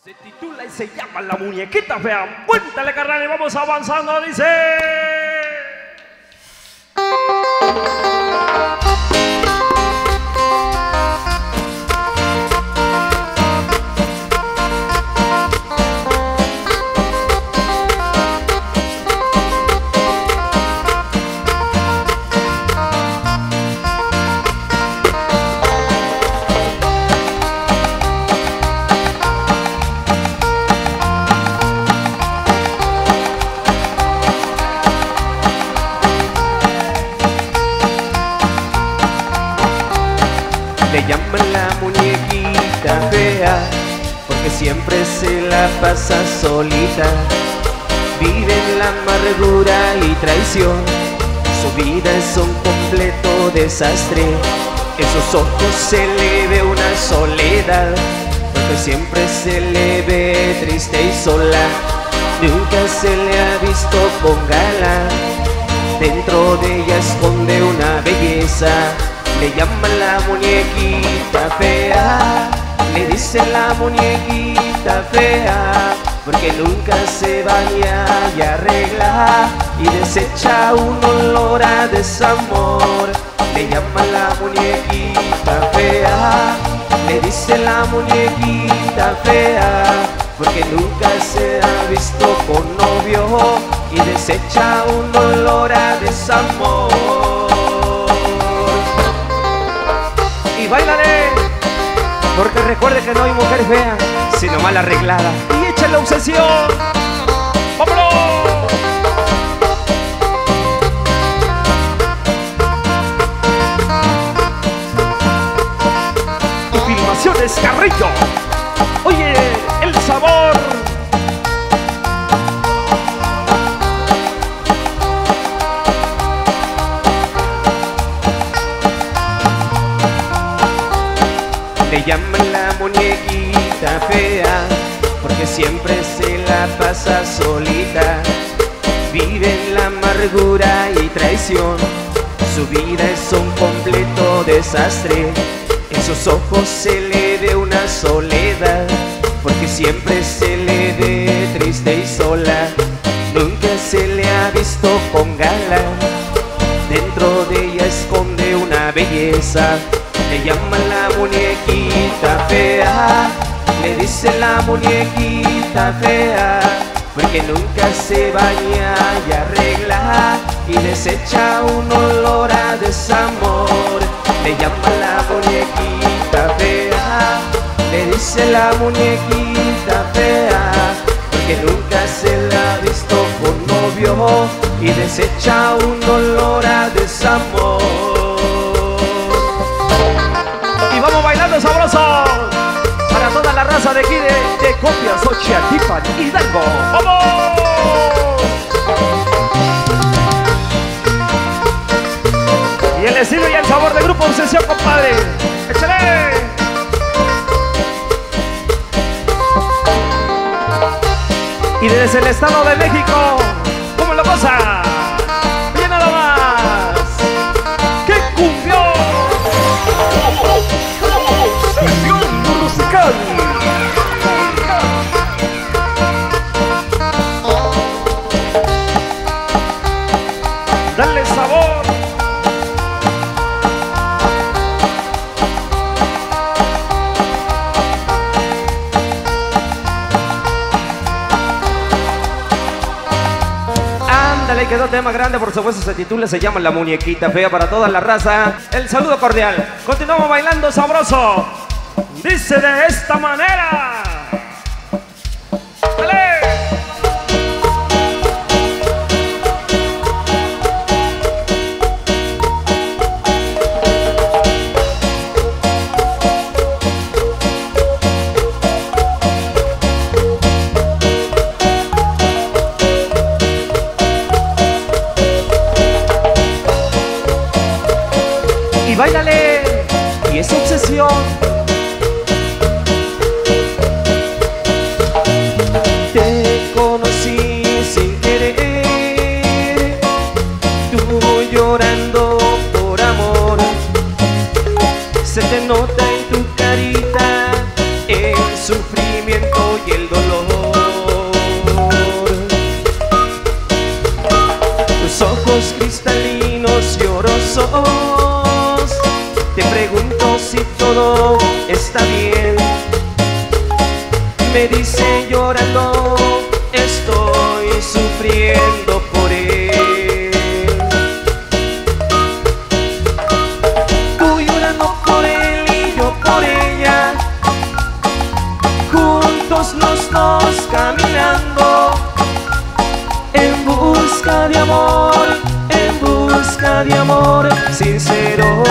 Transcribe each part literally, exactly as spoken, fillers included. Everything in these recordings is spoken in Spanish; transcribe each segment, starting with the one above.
Se titula y se llama La Muñequita Fea. Cuéntale, carnal, y vamos avanzando, dice. Le llaman la muñequita fea porque siempre se la pasa solita. Vive en la amargura y traición. Su vida es un completo desastre. En sus ojos se le ve una soledad, porque siempre se le ve triste y sola. Nunca se le ha visto con gala. Dentro de ella esconde una belleza. Le llaman la muñequita fea, le dicen la muñequita fea, porque nunca se baña y arregla y desecha un olor a desamor. Le llaman la muñequita fea, le dicen la muñequita fea, porque nunca se ha visto con novio y desecha un olor a desamor. Y bailaré, porque recuerde que no hay mujer fea, sino mal arreglada. Y echa la obsesión. ¡Vámonos! Y Filmaciones Carrillo. Oye, el sabor. Le llaman la muñequita fea porque siempre se la pasa solita. Vive en la amargura y traición. Su vida es un completo desastre. En sus ojos se le ve una soledad, porque siempre se le ve triste y sola. Nunca se le ha visto con gala. Dentro de ella esconde una belleza. Le llaman la muñequita fea, le dicen la muñequita fea, porque nunca se baña y arregla y desecha un olor a desamor. Le llaman la muñequita fea, le dicen la muñequita fea, porque nunca se la ha visto con novio y desecha un olor a desamor. Vamos bailando sabroso para toda la raza de aquí de, de Copias Xochiatilpan, Hidalgo. ¡Vamos! Y el estilo y el sabor de Grupo Obsesión, compadre. ¡Échale! Y desde el Estado de México, ¿cómo lo goza? Bien nada más. ¡Qué cumbión! Musical. Dale sabor. Ándale, quedó tema grande, por supuesto se titula, se llama La Muñequita Fea para toda la raza. El saludo cordial. Continuamos bailando sabroso. Dice de esta manera. ¡Dale! Y báilale. Y es obsesión. Te conocí sin querer, tú llorando por amor. Se te nota en tu carita el sufrimiento y el dolor. Tus ojos cristalinos llorosos, te pregunto si todo está bien. Me dice llorando, estoy sufriendo por él. Tú llorando por él y yo por ella, juntos los dos caminando, en busca de amor, en busca de amor sincero.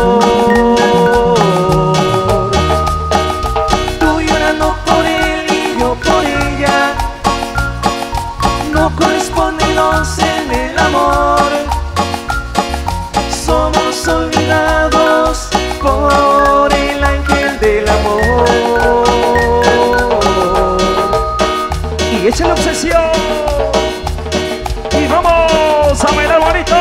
Tú llorando por él y yo por ella, no correspondidos en el amor, somos olvidados por el ángel del amor. Y echa la obsesión y vamos a bailar bonito.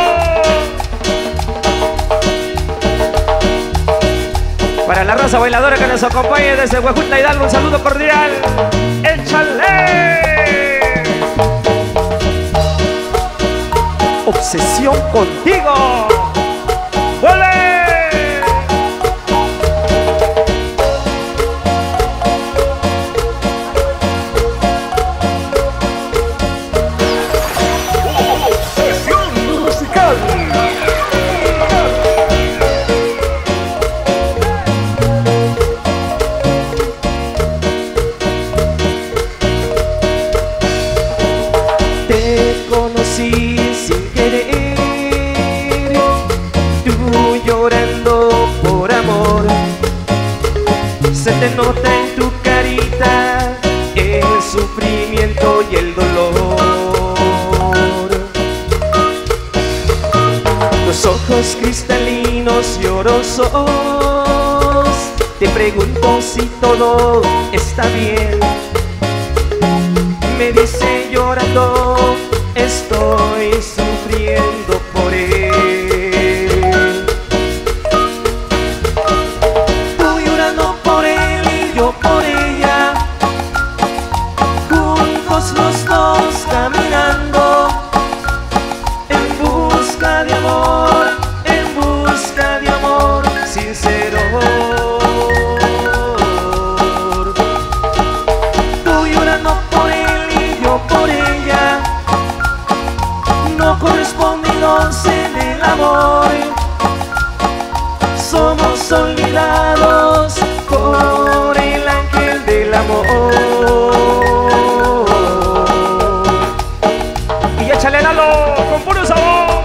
Para la raza bailadora que nos acompañe desde Huejutla Hidalgo, un saludo cordial. ¡Échale! Obsesión contigo. ¡Vuelve! Te conocí sin querer, tú llorando por amor. Se te nota en tu carita el sufrimiento y el dolor. Los ojos cristalinos llorosos, te pregunto si todo está bien. Me dice llorando, estoy sufriendo por él. Tú llorando por él y yo por ella, juntos los dos caminando, en busca de amor, en busca de amor sincero. Tú llorando por él y yo por ella, no correspondidos en el amor, somos olvidados por el ángel del amor. Y échale Lalo con puro sabor.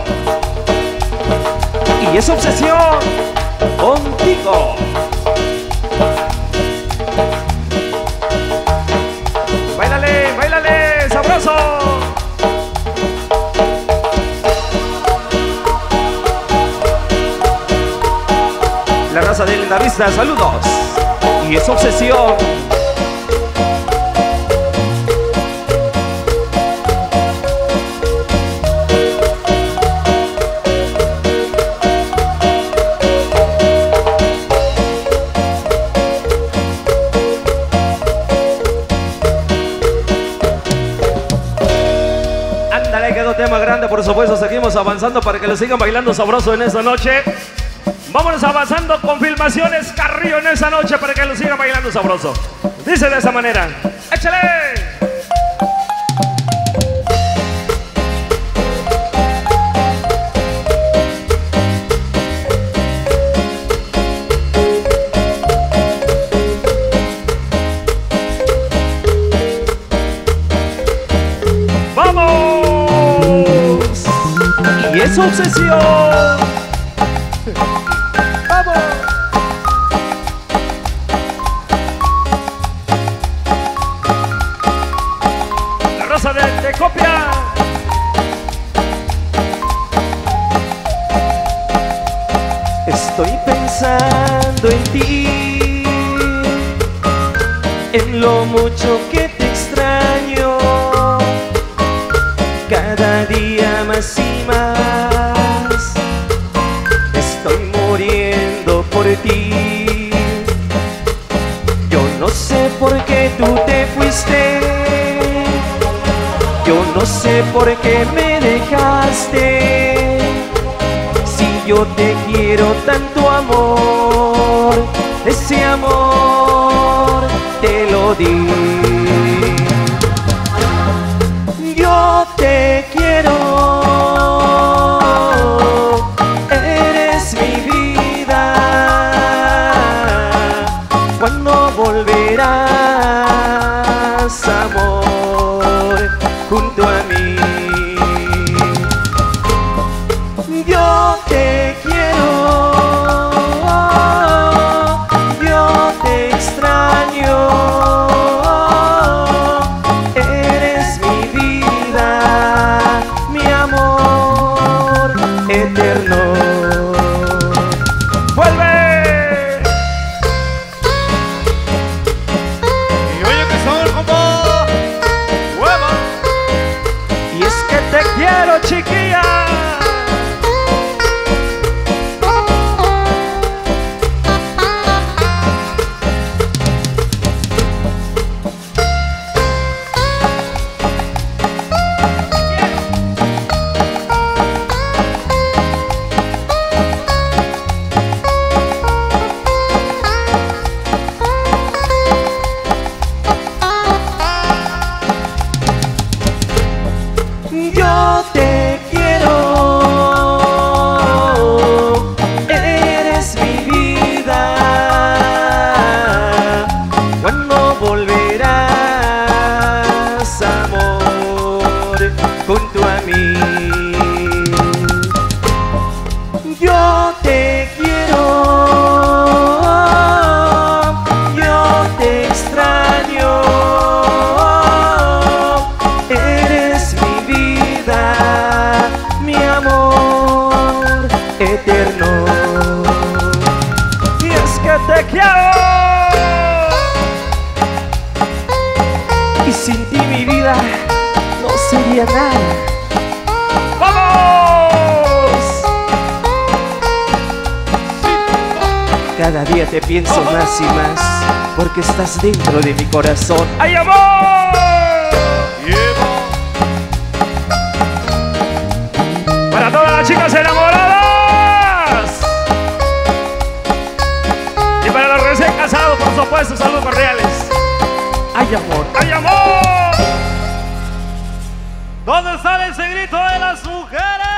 Y es obsesión contigo. Báilale, báilale, sabroso. La raza de la vista, saludos. Y es obsesión. Ándale, quedó tema grande, por supuesto. Seguimos avanzando para que lo sigan bailando sabroso en esta noche. Vámonos avanzando con filmaciones Carrillo en esa noche para que lo sigan bailando sabroso. Dice de esa manera. ¡Échale! ¡Vamos! Y es obsesión. ¡Vamos! La raza de, de copia. Estoy pensando en ti, en lo mucho que te extraño, cada día más y más. Estoy muriendo por ti. Yo no sé por qué tú te fuiste. fuiste. Yo no sé por qué me dejaste. Si yo te quiero tanto, amor, ese amor te lo di. Yo te quiero, eres mi vida. ¿Cuándo volverás, amor, junto a mí? Yo te quiero, yo te extraño. Eres mi vida, mi amor eterno. ¡Vuelve! Y oye que son como huevos. Y es que te quiero, chiquilla. Yo te quiero, eres mi vida. ¿Cuándo volverás, amor, junto a mí? Yo te quiero, yo te extraño. Eres mi vida, mi amor eterno. Y es que te quiero. Y sin ti mi vida no sería nada. ¡Vamos! Cada día te pienso más y más, porque estás dentro de mi corazón. ¡Ay, amor! Para todas las chicas enamoradas. Y para los recién casados, por supuesto, saludos cordiales. Ay, amor. ¡Ay, amor! ¿Dónde sale ese grito de las mujeres?